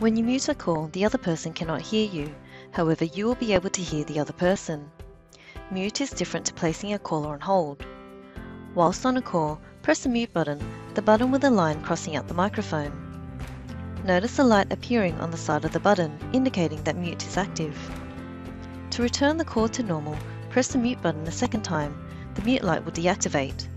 When you mute a call, the other person cannot hear you. However, you will be able to hear the other person. Mute is different to placing a caller on hold. Whilst on a call, press the mute button, the button with a line crossing out the microphone. Notice the light appearing on the side of the button, indicating that mute is active. To return the call to normal, press the mute button a second time. The mute light will deactivate.